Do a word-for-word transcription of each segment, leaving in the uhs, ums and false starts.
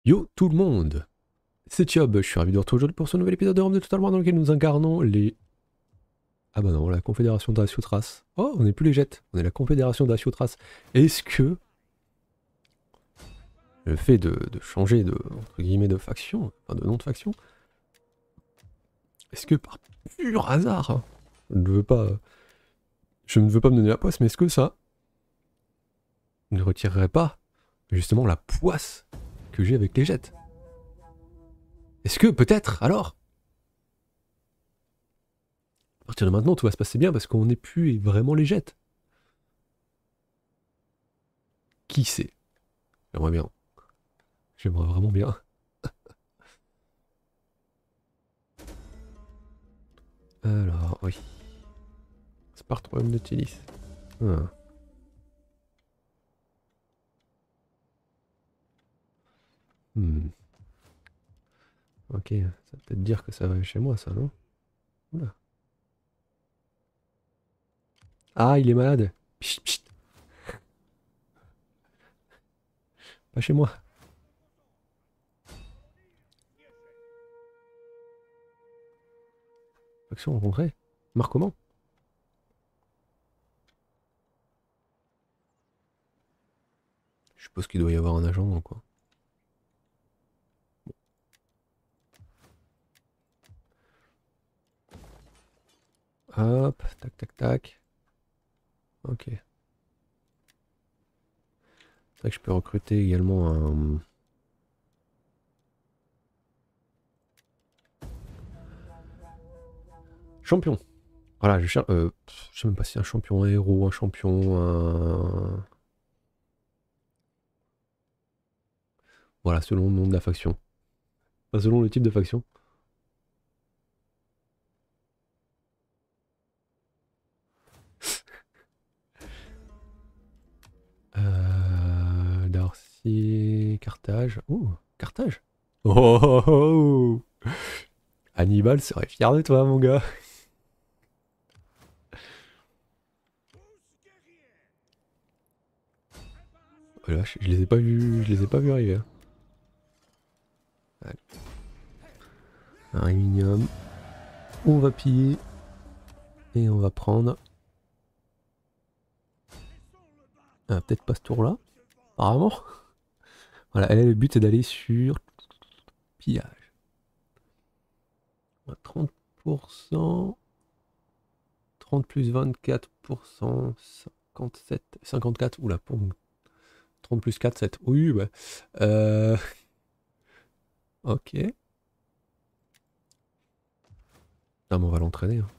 Yo tout le monde, c'est Thiob, je suis ravi de vous retrouver aujourd'hui pour ce nouvel épisode de Rome de Total War dans lequel nous incarnons les... Ah bah non, la Confédération d'Asiotras. Oh, on n'est plus les Jets, on est la Confédération d'Asiotras. Est-ce que le fait de, de changer de, entre guillemets, de faction, enfin de nom de faction, est-ce que par pur hasard, hein, je ne veux pas... Je ne veux pas me donner la poisse, mais est-ce que ça ne retirerait pas justement la poisse que j'ai avec les Jets? Est-ce que peut-être alors à partir de maintenant, tout va se passer bien parce qu'on n'est plus vraiment les Jets. Qui sait? J'aimerais bien. J'aimerais vraiment bien. Alors, oui. Sparte, royaume de Télis. Ah. Hmm. Ok, ça veut peut-être dire que ça va chez moi, ça, non? Oula. Ah, il est malade. Pchit, pchit. Pas chez moi. Faction rencontrée. Marque comment? Je suppose qu'il doit y avoir un agent, quoi. Hop, tac, tac, tac. Ok. C'est vrai que je peux recruter également un... champion. Voilà, je cherche... Euh, je sais même pas si c'est un champion, un héros, un champion, un... Voilà, selon le nom de la faction. Pas selon le type de faction. Euh, Darcy, Carthage. Oh, Carthage. Oh, oh, oh, oh. Hannibal serait fier de toi, mon gars. Voilà, je, je les ai pas vus, je les ai pas vus arriver. Hein. Allez. Un aluminium. On va piller et on va prendre. Ah, peut-être pas ce tour-là, apparemment. Voilà, elle, le but c'est d'aller sur pillage. trente pour cent. trente plus vingt-quatre pour cent. cinquante-sept. cinquante-quatre. Oula, pour trente plus quatre, sept. Oui, bah. Euh... Ok. Ah, mais on va l'entraîner. Hein.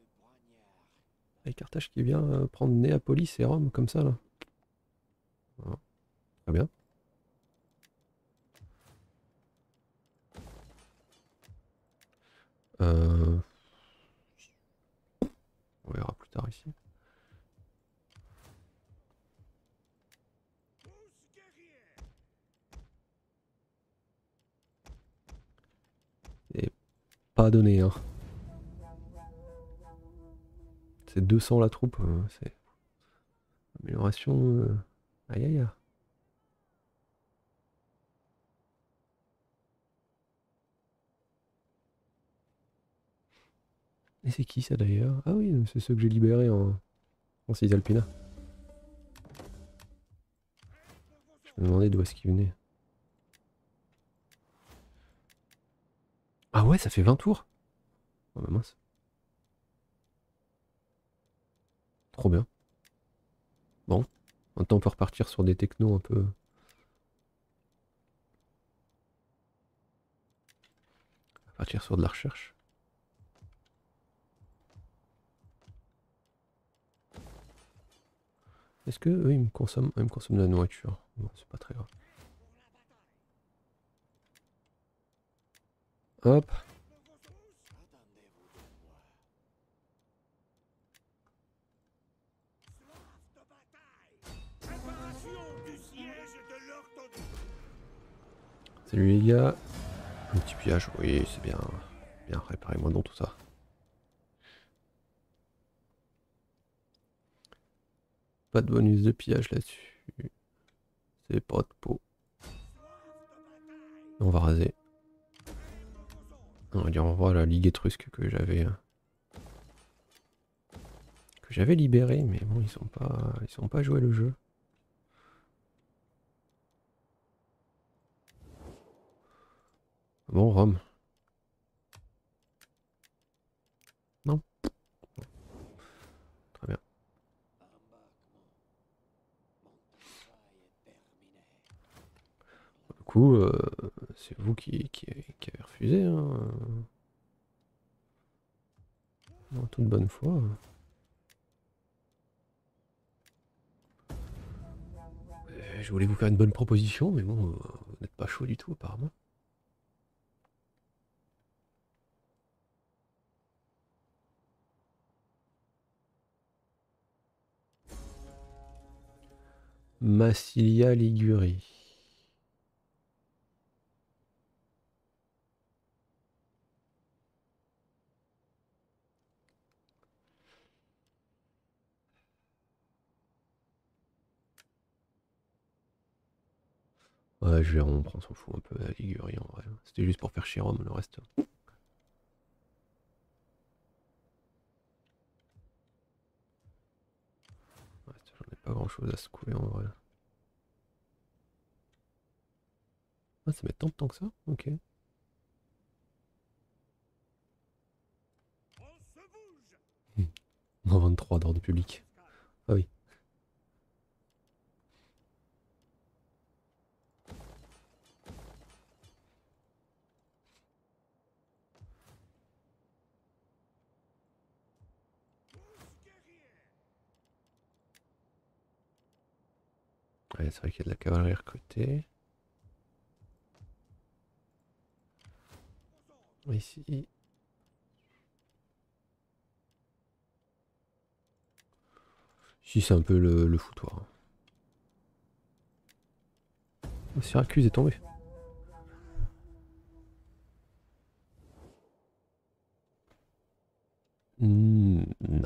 Et Carthage qui vient euh, prendre Néapolis et Rome comme ça là. Voilà. Très bien. Euh... On verra plus tard ici. Et pas donné hein. C'est deux cents la troupe. Euh, c'est amélioration. Euh... Aïe aïe aïe. Et c'est qui ça d'ailleurs? Ah oui, c'est ceux que j'ai libérés en, en Cisalpina. Je me demandais d'où est-ce qu'ils venaient. Ah ouais, ça fait vingt tours. Oh bah mince. Trop bien. Bon. Maintenant on peut repartir sur des technos un peu. Partir sur de la recherche. Est-ce que eux ils me consomment, ils me consomment de la nourriture? Bon, c'est pas très grave. Hop. Salut les gars. Un petit pillage, oui, c'est bien. Bien, réparez-moi dans tout ça. Pas de bonus de pillage là-dessus. C'est pas de peau. On va raser. On va dire au revoir à la Ligue étrusque que j'avais que j'avais libéré, mais bon, ils sont pas ils sont pas joué le jeu. Bon, Rome. Non. Très bien. Du coup, euh, c'est vous qui, qui, qui avez refusé, hein. En toute bonne foi. Euh, Je voulais vous faire une bonne proposition, mais bon, euh, vous n'êtes pas chaud du tout apparemment. Massilia Ligurie. Ouais, je vais rompre, on s'en fout un peu la Ligurie en vrai. C'était juste pour faire chier Rome, le reste. Ouais, j'en ai pas grand chose à secouer en vrai. Ah, ça met tant de temps que ça? Ok. Hmm. Moins vingt-trois d'ordre public. Ah oui. Ouais, c'est vrai qu'il y a de la cavalerie recrutée. Ici. Ici, c'est un peu le, le foutoir. Oh, Syracuse est tombé. Hmm, non.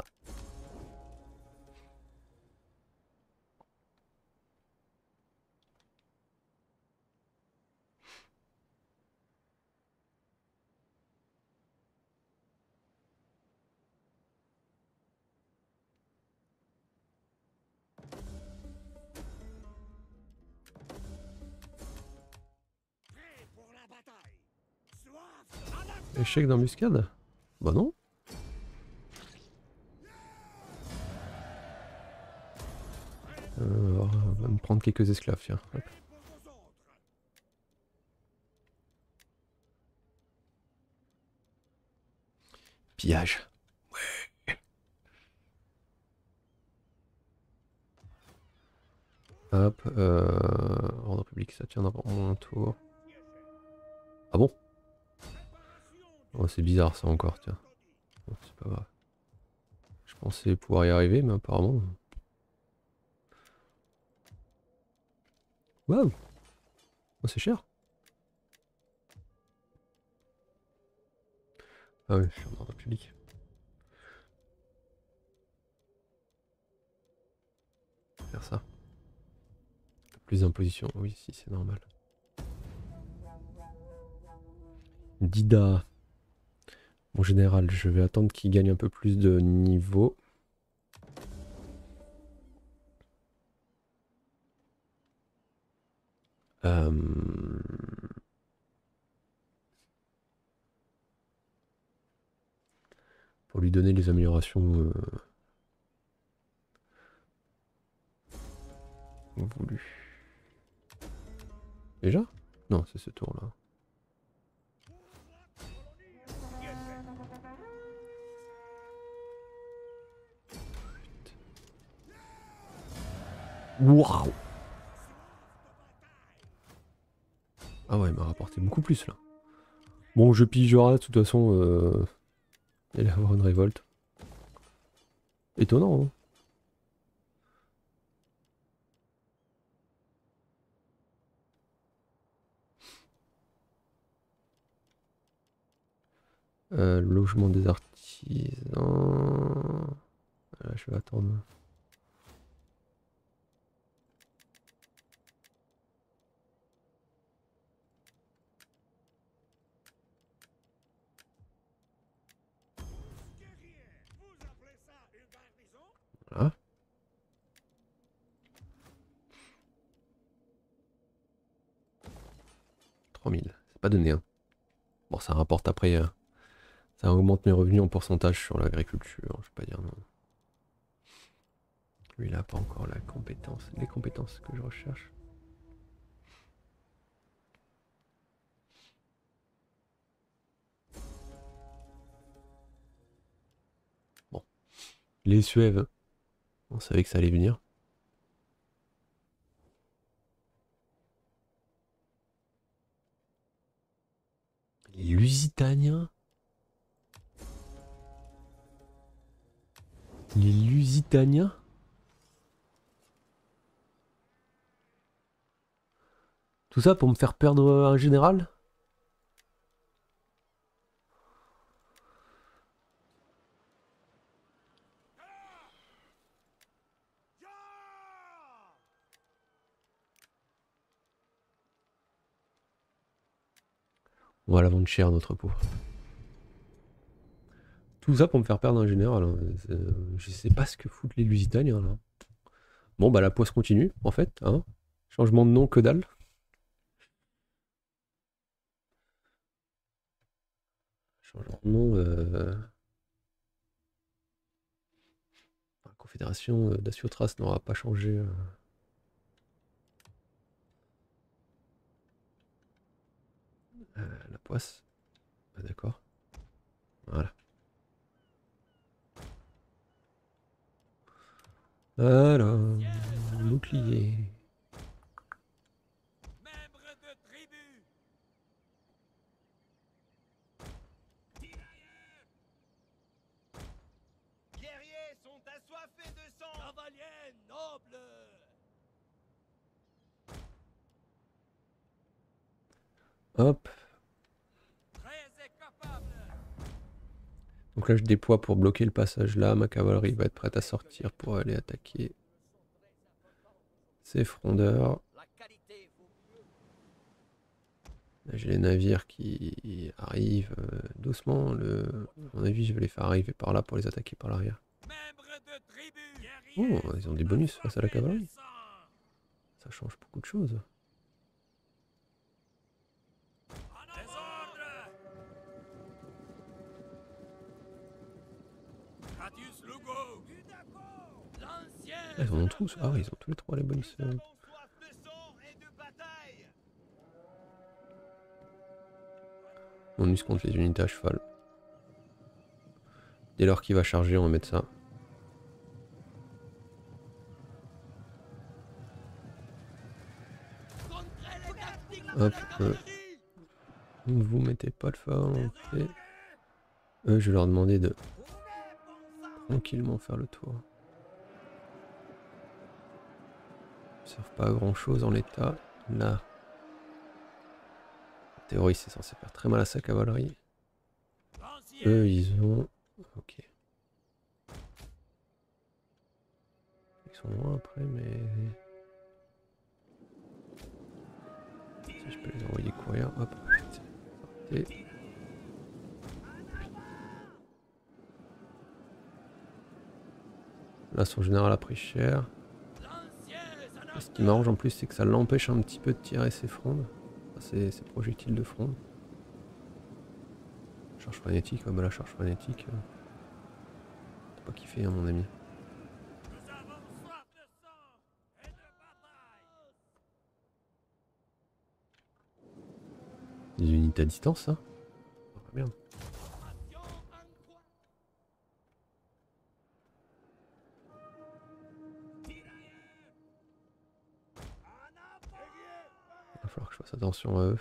Échec d'embuscade? Bah non. Euh, on va me prendre quelques esclaves, tiens. Hop. Pillage. Ouais. Hop. Euh, ordre public, ça tiendra pour mon tour. Ah bon? Oh, c'est bizarre ça encore, tiens. Bon, c'est pas grave. Je pensais pouvoir y arriver, mais apparemment. Waouh! Oh, c'est cher. Ah oui, je suis en ordre public. Faire ça. Plus d'imposition, oui, si, c'est normal. Dida. En général, je vais attendre qu'il gagne un peu plus de niveau. Euh... Pour lui donner les améliorations euh... voulues. Déjà? Non, c'est ce tour-là. Waouh! Ah ouais, il m'a rapporté beaucoup plus là. Bon, je pigera de toute façon. Euh... Il allait avoir une révolte. Étonnant, hein? Euh, logement des artisans. Là, je vais attendre. trois mille. C'est pas donné. Hein. Bon, ça rapporte après. Euh, ça augmente mes revenus en pourcentage sur l'agriculture. Je vais pas dire non. Lui, il a pas encore la compétence. Les compétences que je recherche. Bon. Les Suèves. On savait que ça allait venir. Les Lusitaniens. Les Lusitaniens. Tout ça pour me faire perdre un général? On va la vendre cher, notre pauvre. Tout ça pour me faire perdre un général. Hein. Euh, je sais pas ce que foutent les Lusitaniens là. Bon bah la poisse continue en fait. Hein. Changement de nom que dalle. Changement de nom. Euh... La Confédération d'Asiothras n'aura pas changé. Euh... Euh, la poisse. Ah, d'accord. Voilà. Alors, bouclier. Guerriers sont assoiffés de sang. Cavaliers nobles. Hop. Donc là je déploie pour bloquer le passage là. Ma cavalerie va être prête à sortir pour aller attaquer ces frondeurs. Là j'ai les navires qui arrivent euh, doucement. Le... À mon avis je vais les faire arriver par là pour les attaquer par l'arrière. Oh, ils ont des bonus face à la cavalerie. Ça change beaucoup de choses. Ah, ils en ont tous. Ah oui, ils ont tous les trois les bonus. Euh... Bonus contre les unités à cheval. Dès lors qu'il va charger, on va mettre ça. Hop. Euh. Ne vous mettez pas le feu à volonté. Eux, je vais leur demander de tranquillement faire le tour. Ils ne servent pas à grand chose en l'état. Là. En théorie, c'est censé faire très mal à sa cavalerie. Eux, ils ont... Ok. Ils sont loin après, mais... Si je peux les envoyer courir, hop. Partez. Là, son général a pris cher. Et ce qui m'arrange en plus, c'est que ça l'empêche un petit peu de tirer ses frondes. Enfin, ses, ses projectiles de fronde. Charge frénétique, ouais, bah la charge frénétique. Euh, T'as pas kiffé, hein, mon ami. Des unités à distance, ça oh, merde. Il va falloir que je fasse attention à eux.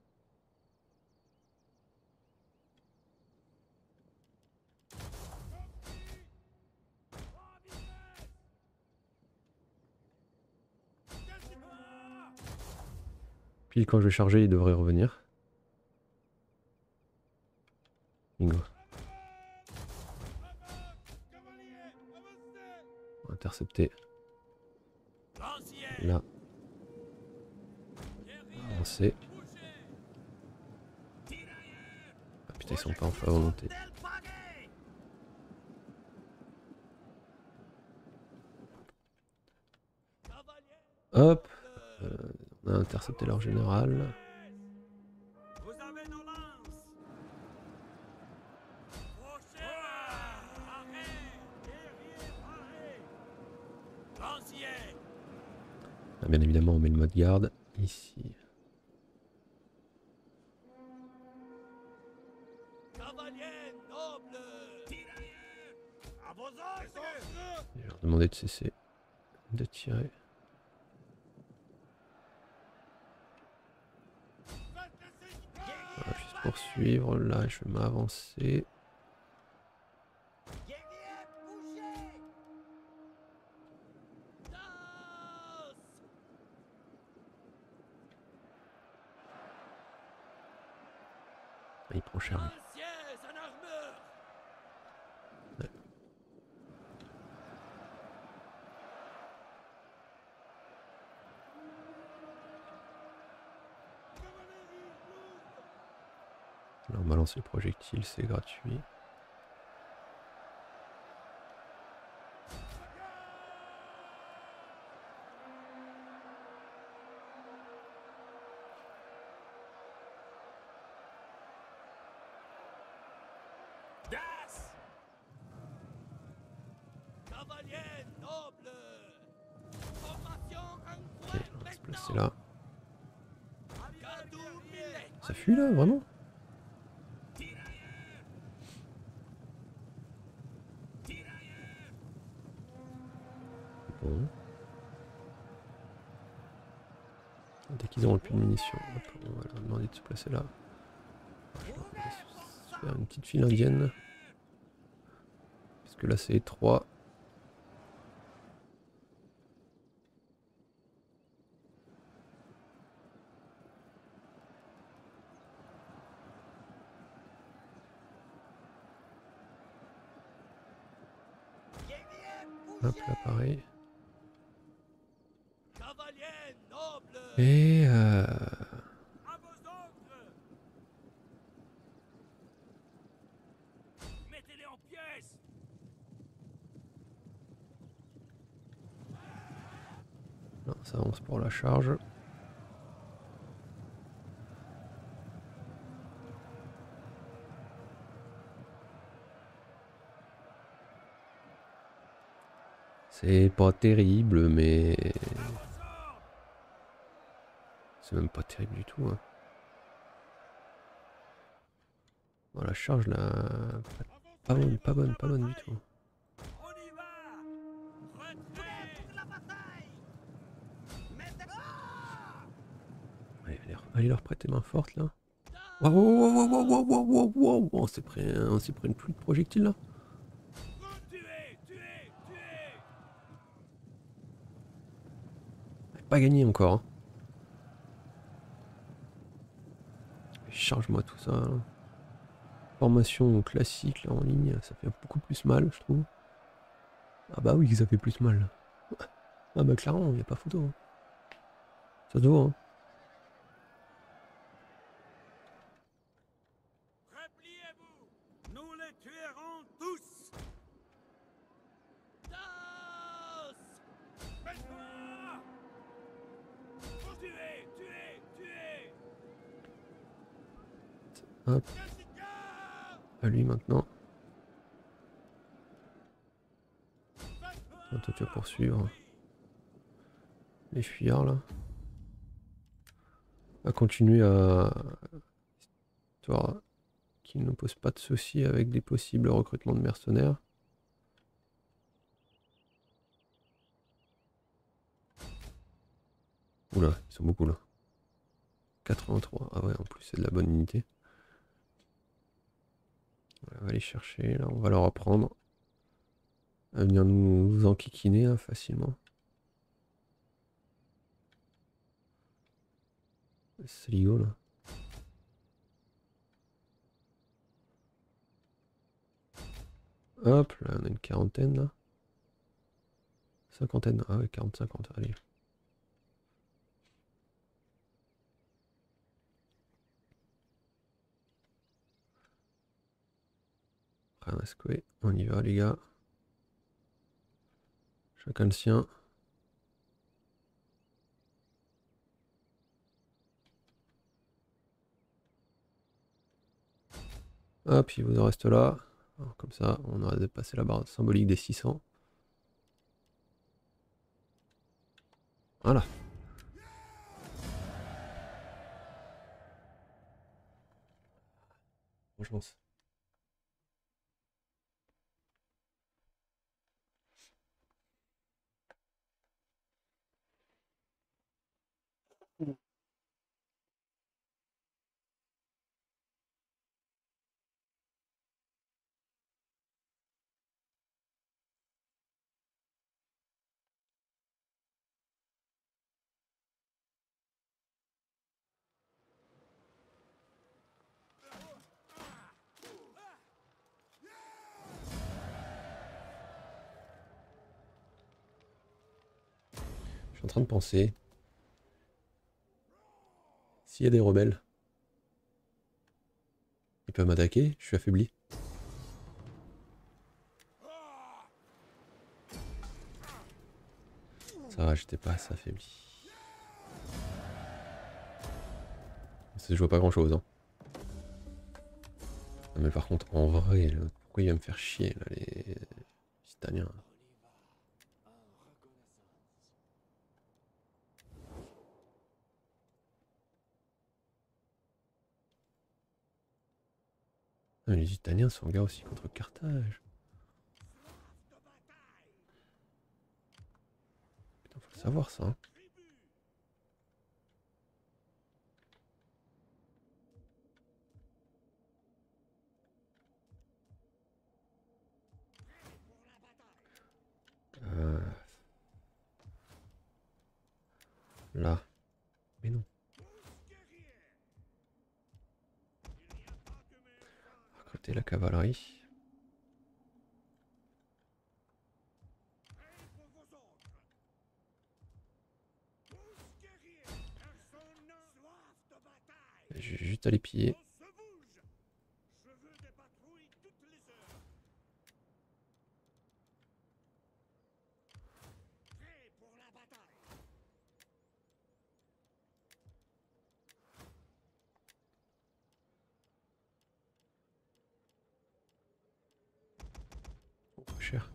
Puis quand je vais charger, il devrait revenir. Bingo. Intercepter. Là. Avancer. Ah putain, ils sont pas en feu à volonté. Hop. Euh, on a intercepté leur général. bien évidemment, on met le mode garde ici. Cavalier noble. À vos ordres. Je vais leur demander de cesser de tirer. Voilà, juste poursuivre. Là, je vais m'avancer. Il prend cher. lui. Ouais. Là, on balance les projectiles, c'est gratuit. Cavalier noble. Formation en Ok, on va se placer là. Cadou millet. Ça fuit là, vraiment? Bon. Dès qu'ils auront plus de munitions, hop, on va leur demander de se placer là. Je leur laisse faire une petite file indienne. Parce que là c'est étroit. Hop là pareil. Cavalier noble. Et euh... À vos ordres. Mettez-les en pièces. non, ça avance pour la charge. C'est pas terrible, mais c'est même pas terrible du tout. Hein. Bon, la charge là, pas bonne, pas bonne, pas bonne du tout. On y va. Retrait. La bataille. Mettez... Allez, allez, allez leur prêter main forte là. Waouh, waouh, waouh, waouh, waouh, waouh, waouh, on s'est pris, on s'est pris une pluie de projectiles là. Tuez, tuez, tuez. Pas gagné encore. Hein. Charge-moi tout ça. Là. Formation classique là en ligne, ça fait beaucoup plus mal, je trouve. Ah bah oui, ça fait plus mal. Ah bah clairement, il n'y a pas photo. Hein. Ça se voit. Hein. Repliez-vous. Nous les tuerons tous. Das. Faites-moi. Tuez, tuez, tuez. Hop. À lui maintenant. Toi, tu vas poursuivre les fuyards là. On va continuer à histoire qu'ils ne posent pas de soucis avec des possibles recrutements de mercenaires. Oula, ils sont beaucoup là. quatre-vingt-trois. Ah ouais, en plus c'est de la bonne unité. On va aller chercher, là on va leur apprendre à venir nous, nous enquiquiner hein, facilement. C'est ligo là. Hop, là on a une quarantaine là. Cinquantaine, ah ouais, quarante cinquante, allez. Rien à secouer, on y va les gars. Chacun le sien. Hop, il vous en reste là. Alors, comme ça, on aura dépassé la barre symbolique des six cents. Voilà. chance. Je suis en train de penser. S'il y a des rebelles, ils peuvent m'attaquer, je suis affaibli. Ça va, j'étais pas assez affaibli. Ça se joue à pas grand chose. Hein. Non, mais par contre, en vrai, là, pourquoi il va me faire chier là, les Italiens? Ah, les Italiens sont en guerre aussi contre Carthage. Putain, faut le savoir ça. Hein. Euh... Là. Mais non. Recruter la cavalerie. Je vais juste aller piller. Oh, pas cher.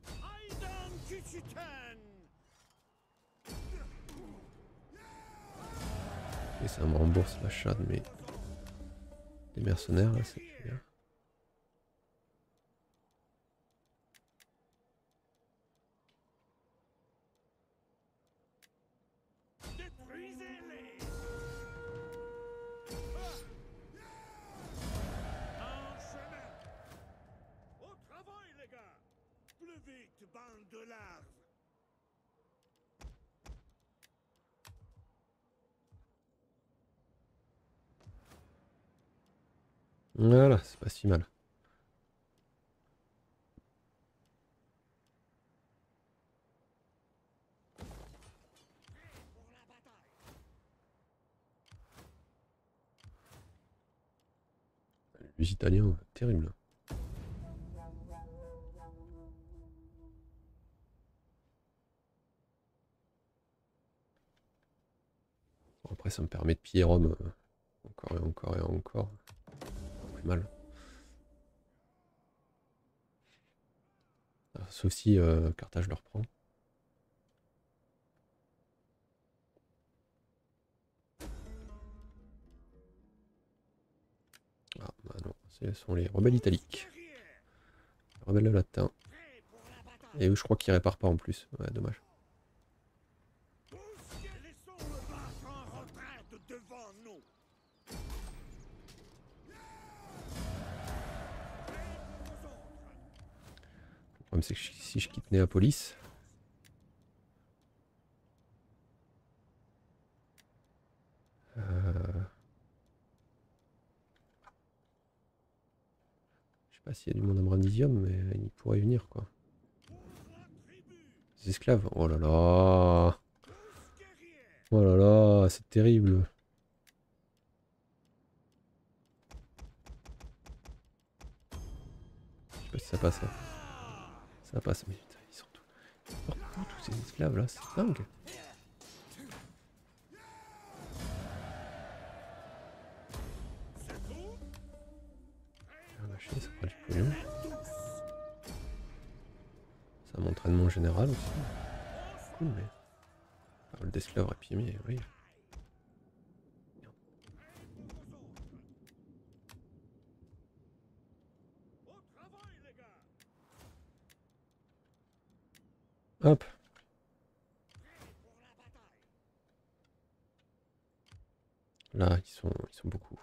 Et ça me rembourse l'achat de mes des mercenaires là, c'est bien. Voilà, c'est pas si mal. Les Italiens, terrible. Bon, après, ça me permet de piller Rome euh, encore et encore et encore. Pas plus mal. Ah, sauf si euh, Carthage le reprend. Ah, bah non, ce sont les rebelles italiques. Les rebelles latins. Et eux, je crois qu'ils réparent pas en plus. Ouais, dommage. Le problème, c'est que si je quitte Néapolis. Euh... Je sais pas s'il y a du monde à Brandisium, mais il pourrait y venir quoi. Les esclaves, oh là là. Oh là là, c'est terrible. Je sais pas si ça passe là. Ça passe, mais putain, ils sont tous. Ils sortent où, tous ces esclaves là, c'est dingue. Ah, lâcher, ça fera du pognon. Ça m'entraîne mon général aussi. Cool, mais. Pas mal d'esclaves réprimés, oui. Hop. Là, ils sont, ils sont beaucoup.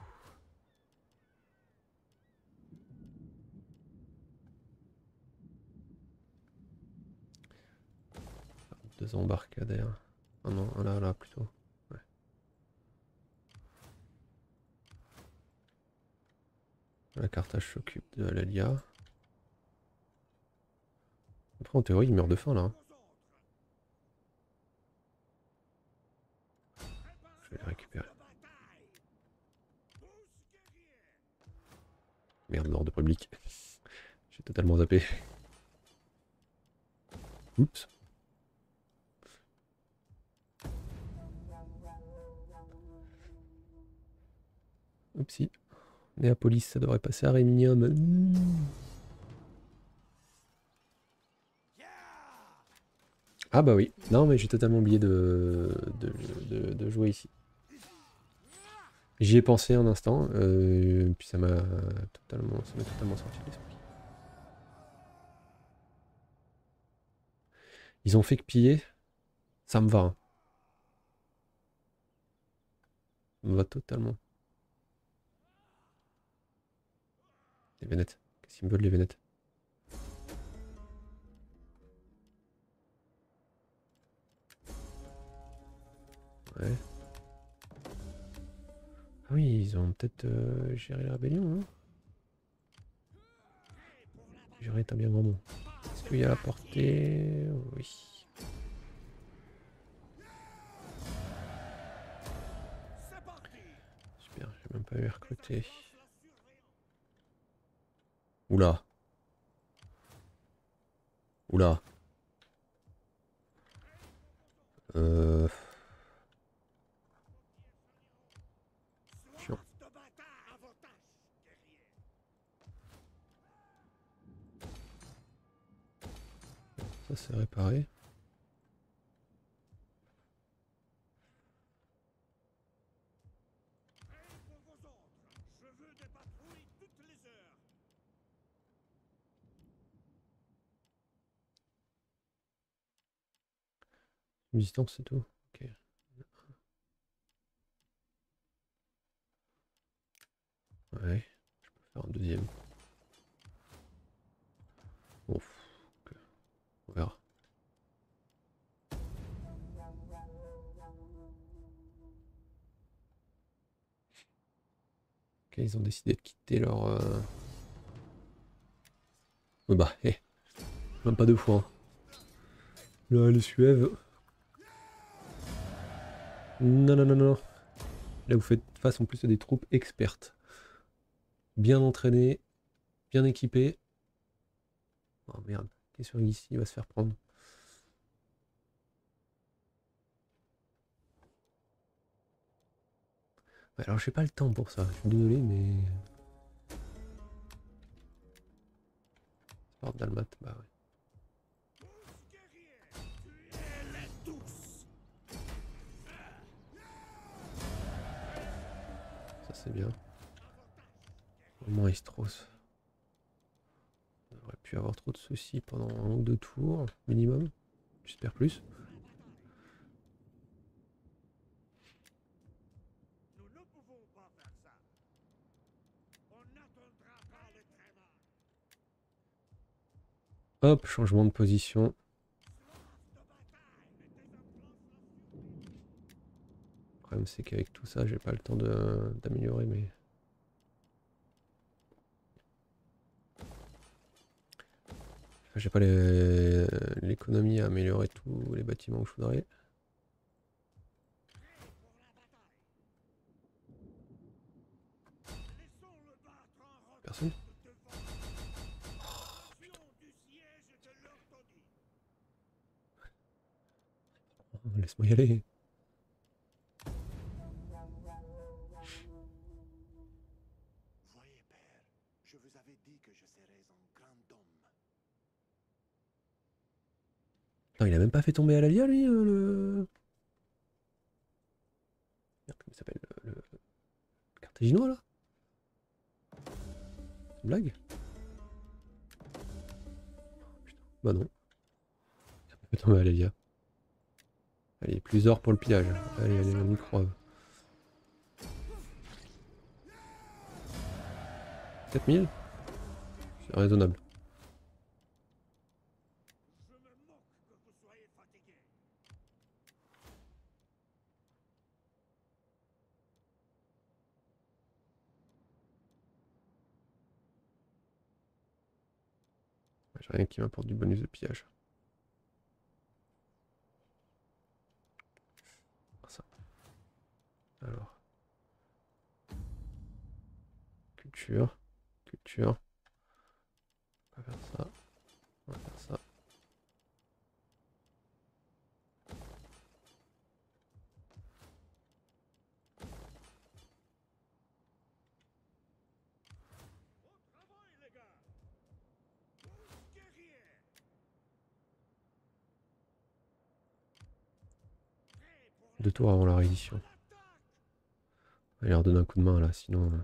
Deux embarcadères. Ah non, là, là, plutôt. Ouais. La Carthage s'occupe de l'Alia. Après, en théorie, il meurt de faim, là. Hein. Je vais les récupérer. Merde, l'ordre public. J'ai totalement zappé. Oups. Oupsie. Néapolis, ça devrait passer à Réminium. Mmh. Ah bah oui. Non, mais j'ai totalement oublié de, de, de, de jouer ici. J'y ai pensé un instant, euh, puis ça m'a totalement, ça m'a totalement sorti de l'esprit. Ils ont fait que piller. Ça me va. Hein. Ça me va totalement. Les Vénètes. Qu'est-ce qu'ils me veulent les Vénètes? Ouais. Ah oui, ils ont peut-être euh, géré la rébellion. Hein. Gérer est un bien grand mot. Est-ce qu'il y a la portée? Oui. Super, j'ai même pas eu recruter. Oula. Oula. Euh... Chiant. Ça c'est réparé. Distance c'est tout. Ok. Ouais. Je peux faire un deuxième. Bon. Okay. On verra. Ok, ils ont décidé de quitter leur... Euh... Oh bah, hé. Eh. Même pas deux fois. Hein. Là, le Suève. Non, non, non, non. Là, vous faites face en plus à des troupes expertes. Bien entraînées, bien équipées. Oh merde, qu'est-ce qu'il ici, il va se faire prendre. Ouais, alors, j'ai pas le temps pour ça, je suis désolé, mais... Sport Dalmat, bah ouais. Ça, c'est bien. Au moins, Istros. On aurait pu avoir trop de soucis pendant un ou deux tours, minimum. J'espère plus. Hop, changement de position. Le problème c'est qu'avec tout ça, j'ai pas le temps d'améliorer mes... Enfin, j'ai pas l'économie à améliorer tous les bâtiments que je voudrais. Personne? Oh, putain. Oh, laisse-moi y aller. Voyez, père, je vous avais dit que je serais un grand homme. Non, il a même pas fait tomber à l'Alia, lui, euh, le... Merde, comment il s'appelle le... le Carthaginois, là? C'est une blague? Oh, putain. Bah non. Attends, mais allez, Lia. Allez, plus or pour le pillage. Allez, allez, on y croit. quatre mille? C'est raisonnable. J'ai rien qui m'apporte du bonus de pillage. Ça. Alors. Culture. Culture. On va faire ça. On va faire ça. Deux tours avant la réédition. Allez, leur donner un coup de main là, sinon euh,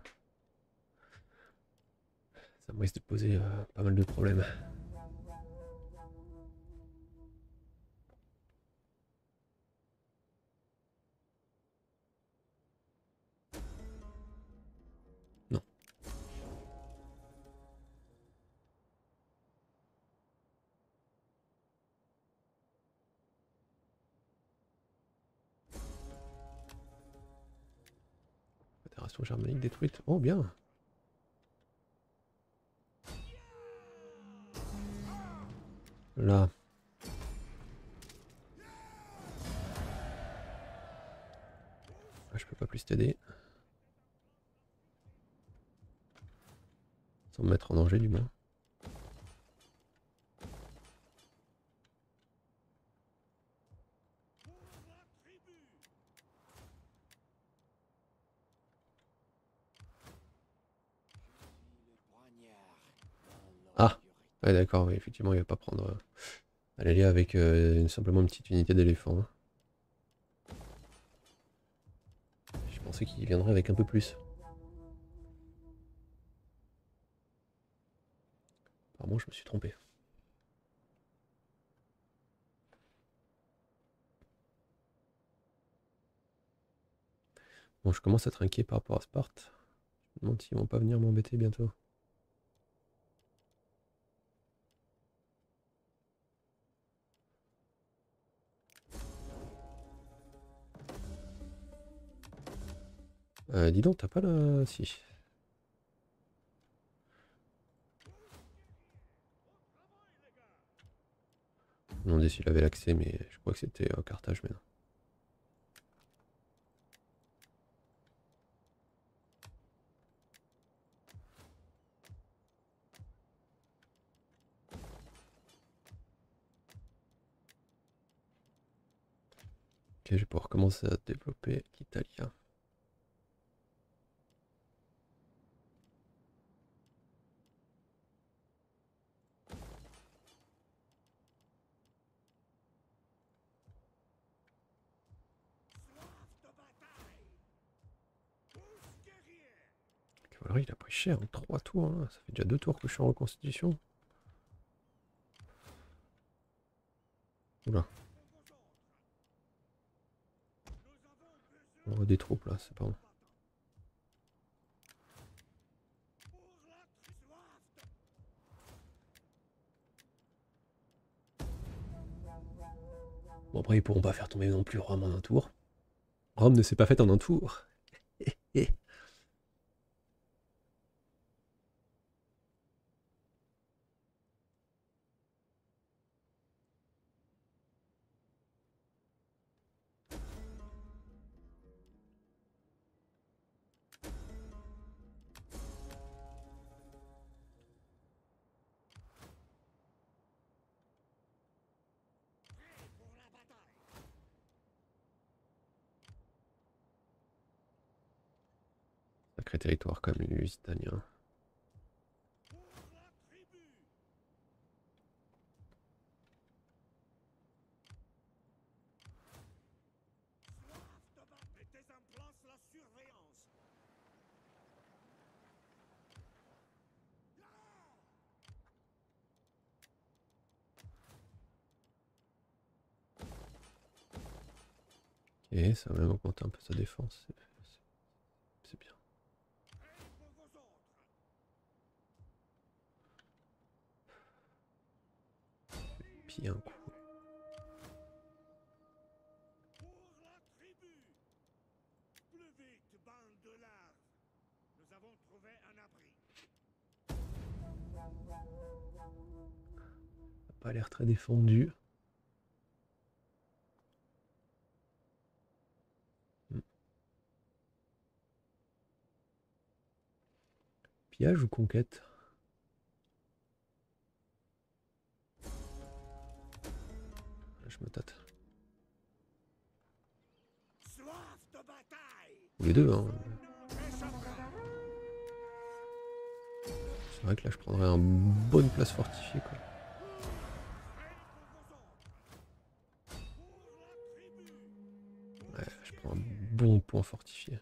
ça me risque de poser euh, pas mal de problèmes. Non. Fédération germanique détruite. Oh bien. Là. Ah, je peux pas plus t'aider. Sans me mettre en danger du moins. Ah, ouais, d'accord, oui, effectivement, il va pas prendre euh, à l'allié avec euh, simplement une petite unité d'éléphant. Hein. Je pensais qu'il viendrait avec un peu plus. Apparemment, je me suis trompé. Bon, je commence à être inquiet par rapport à Sparte. Je me demande s'ils vont pas venir m'embêter bientôt. Euh, dis donc, t'as pas la... Si. Je me demandais s'il avait l'accès, mais je crois que c'était euh, Carthage maintenant. Ok, je vais pouvoir commencer à développer l'italien. La cavalerie, il a pris cher en trois tours. Hein. Ça fait déjà deux tours que je suis en reconstitution. Oula. On voit des troupes là, c'est pas bon. Bon, après, ils pourront pas faire tomber non plus Rome en un tour. Rome ne s'est pas faite en un tour. Sacré territoire quand même, les Lusitaniens. Et ça va même augmenter un peu sa défense. C'est bien. Puis un coup. Pas l'air très défendu. Hmm. Pillage ou conquête? Je me tâte. Ou les deux, hein. C'est vrai que là je prendrais une bonne place fortifiée, quoi. Ouais, je prends un bon point fortifié.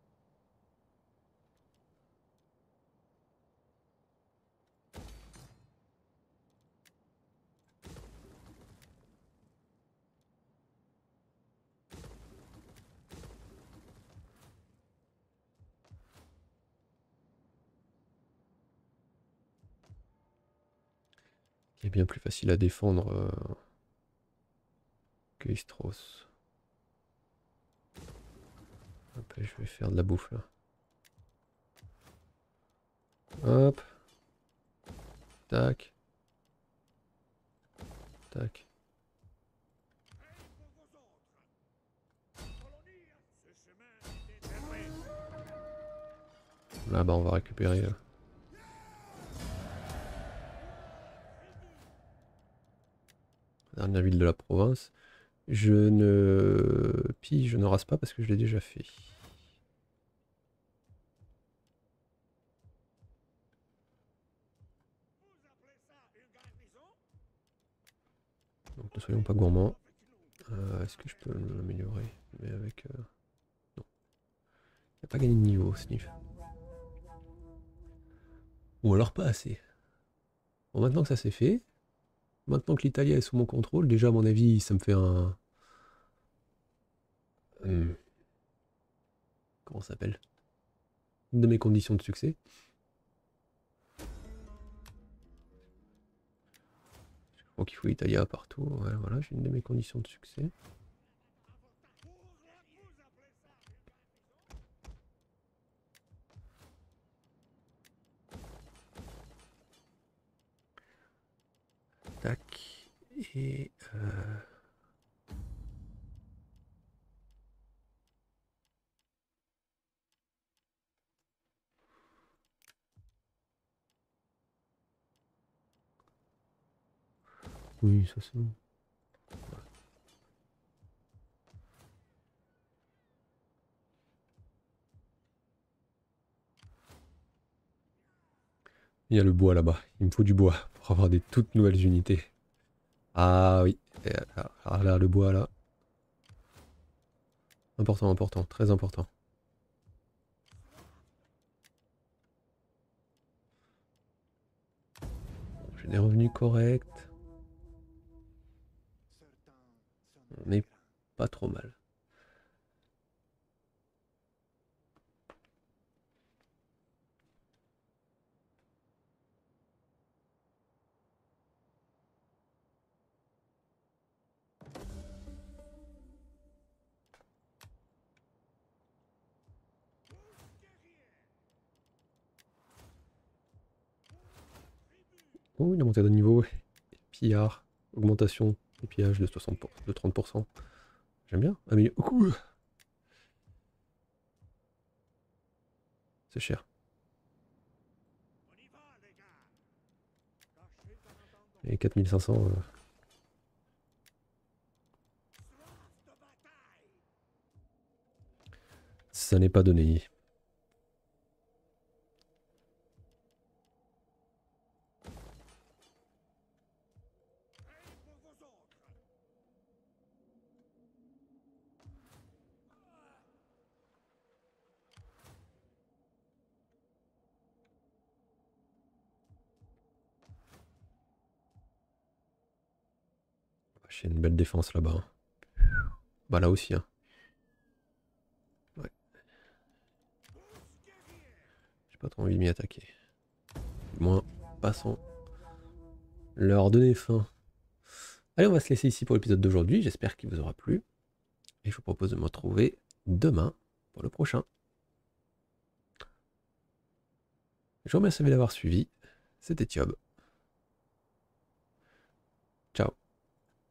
Qui est bien plus facile à défendre euh, que Istros. Hop, je vais faire de la bouffe là. Hop. Tac. Tac. Là bah on va récupérer euh, la dernière ville de la province. Je ne pille, je ne rase pas parce que je l'ai déjà fait. Donc ne soyons pas gourmands. Euh, Est-ce que je peux l'améliorer? Mais avec... Euh... Non. Il n'a pas gagné de niveau, Sniff. Ou alors pas assez. Bon, maintenant que ça c'est fait, maintenant que l'Italie est sous mon contrôle, déjà à mon avis ça me fait un... Hum, comment ça s'appelle? Une de mes conditions de succès. Je crois qu'il faut l'Italie partout. Ouais, voilà, j'ai une de mes conditions de succès. Tac. Et... Euh... Oui, ça c'est bon. Il y a le bois là-bas. Il me faut du bois pour avoir des toutes nouvelles unités. Ah oui. Alors là, le bois là. Important, important, très important. Bon, j'ai des revenus corrects. On est pas trop mal. Oh, il a monté de niveau. Pillard. Augmentation des pillages de, soixante pour cent, de trente pour cent. J'aime bien. Ah mais... Ouh, c'est cher. Et quatre mille cinq cents... Euh... Ça n'est pas donné. J'ai une belle défense là-bas. Bah là aussi. Hein. J'ai pas trop envie de m'y attaquer. Du moins, passons leur donner fin. Allez, on va se laisser ici pour l'épisode d'aujourd'hui. J'espère qu'il vous aura plu. Et je vous propose de me retrouver demain pour le prochain. Je vous remercie d'avoir suivi. C'était Thiob.